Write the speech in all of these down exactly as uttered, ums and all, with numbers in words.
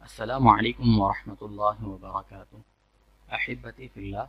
Assalamu alaikum wa rahmatullahi wa barakatuh. Ahibati fillah.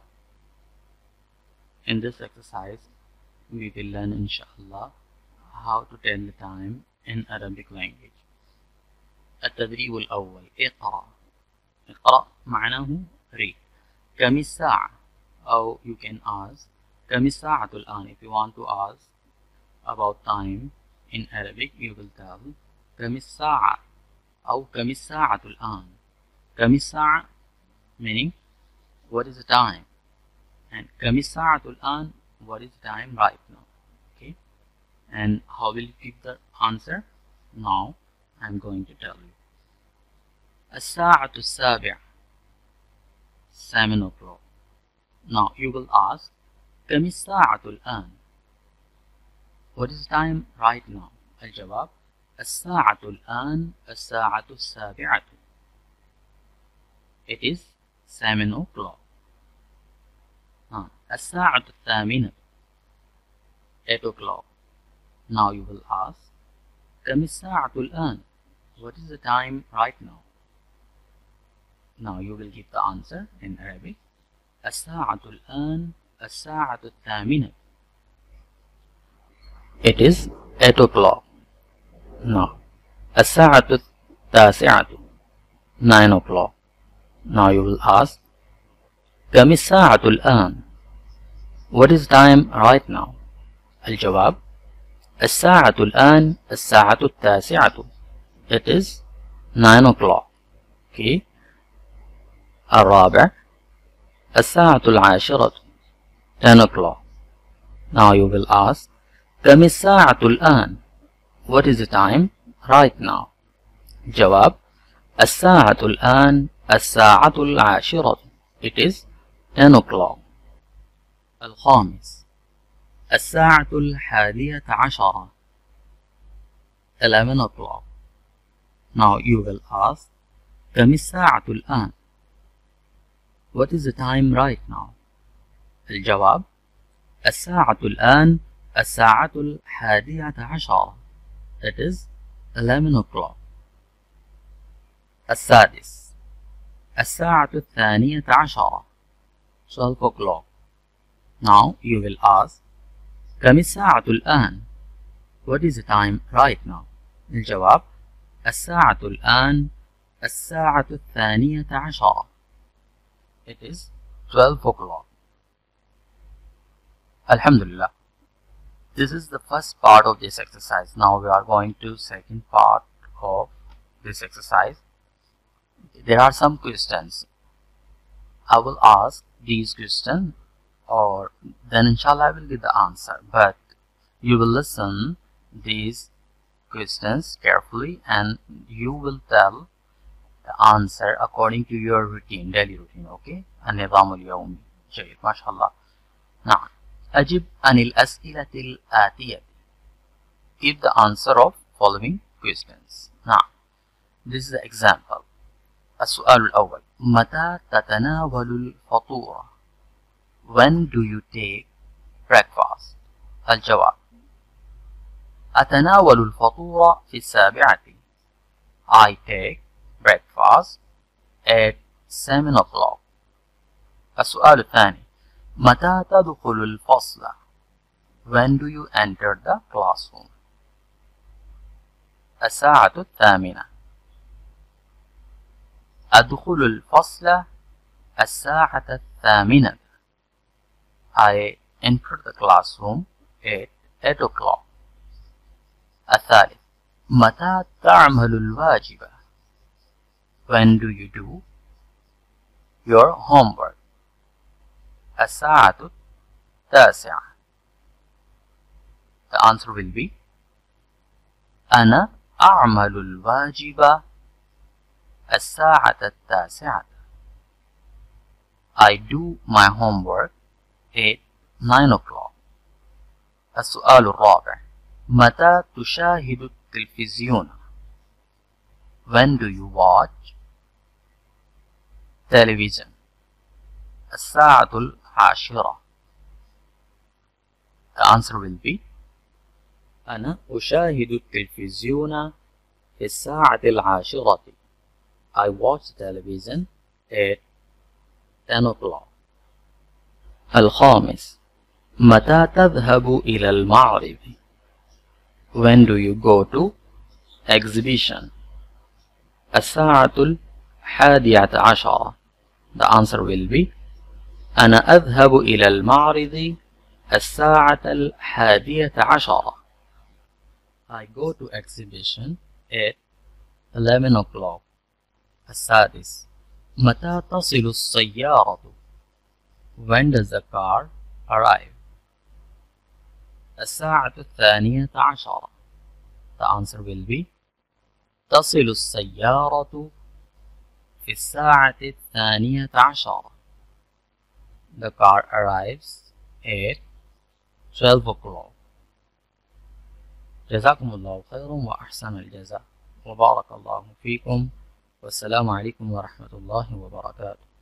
In this exercise, we will learn inshallah how to tell the time in Arabic language. التدريب الأول اقرأ. اقرأ معناه read. كم الساعة؟ أو you can ask كم الساعة الآن. If you want to ask about time in Arabic, you will tell كم الساعة أو كم الساعة الآن. كم الساعة meaning what is the time, and كم الساعة الآن what is the time right now. Okay, and how will you give the answer? Now I'm going to tell you. الساعة السابعة, seven o'clock. Now you will ask كم الساعة الآن, what is the time right now. الجواب الساعة الآن الساعة السابعة. It is seven o'clock. آه. الساعة الثامنة, eight o'clock. Now you will ask كم الساعة الآن, what is the time right now. Now you will give the answer in Arabic. الساعة الآن الساعة الثامنة. It is eight o'clock. Now الساعة التاسعة, nine o'clock. Now you will ask كم الساعة الآن, what is time right now. الجواب الساعة الآن الساعة التاسعة. It is nine o'clock. Okay. الرابع الساعة العاشرة, ten o'clock. Now you will ask كم الساعة الآن, what is the time right now. جواب الساعة الآن الساعة العاشرة. It is ten o'clock. الخامس الساعة الحادية عشرة, eleven o'clock. Now you will ask كم الساعة الآن, what is the time right now. الجواب الساعة الآن الساعة الحادية عشرة. It is eleven o'clock. السادس الساعة الثانية عشرة, twelve o'clock. Now you will ask كم الساعة الآن, what is the time right now. الجواب الساعة الآن الساعة الثانية عشرة. It is twelve o'clock. Alhamdulillah. This is the first part of this exercise. Now we are going to second part of this exercise. There are some questions. I will ask these questions, or then inshallah I will give the answer. But you will listen these questions carefully and you will tell the answer according to your routine, daily routine. Okay? النظام اليومي. جيد ما شاء الله. نعم. أجب عن الأسئلة الآتية. Give the answer of following questions. نعم. This is the example. السؤال الأول. متى تتناول الفطور? When do you take breakfast? الجواب أتناول الفطور في السابعة. I take breakfast at seven o'clock. السؤال الثاني. متى تدخل الفصل? When do you enter the classroom? الساعة الثامنة. أدخل الفصل الساعة الثامنة. I enter the classroom at eight o'clock. الثالث. متى تعمل الواجب? When do you do your homework? الساعة التاسعة. The answer will be أنا أعمل الواجب الساعة التاسعة. I do my homework at nine o'clock. السؤال الرابع. متى تشاهد التلفزيون? When do you watch television? الساعة العاشرة. The answer will be أنا أشاهد التلفزيون في الساعة العاشرة. I watch television at ten o'clock. الخامس متى تذهب إلى المعرض؟ When do you go to exhibition? الساعة الحادية عشرة. The answer will be أنا أذهب إلى المعرض الساعة الحادية عشرة. I go to exhibition at eleven o'clock. السادس متى تصل السيارة؟ When does the car arrive? الساعة الثانية عشرة. The answer will be تصل السيارة في الساعة الثانية عشرة. The car arrives at twelve o'clock. جزاكم الله خيرا وأحسن الجزاء وبارك الله فيكم والسلام عليكم ورحمة الله وبركاته.